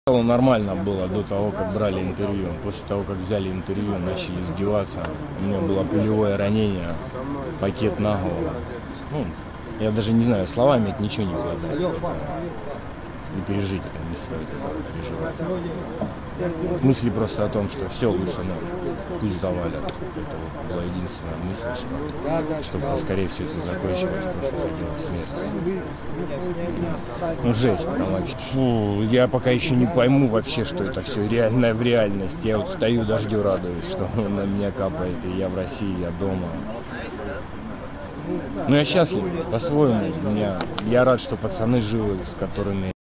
Нормально было до того, как брали интервью. После того, как взяли интервью, начали издеваться. У меня было пулевое ранение, пакет на голову. Ну, я даже не знаю, словами это ничего не передать. Это не пережить это, не стоит этого переживать. Мысли просто о том, что все лучше, пусть завалят. Это вот была единственная мысль, чтобы поскорее все это закончилось, просто хотела смерть. Ну жесть, там вообще. Фу, я пока еще не пойму вообще, что это все реальное в реальности. Я вот стою, дождю радуюсь, что на меня капает, и я в России, я дома. Ну я счастлив, по-своему. Я рад, что пацаны живы, с которыми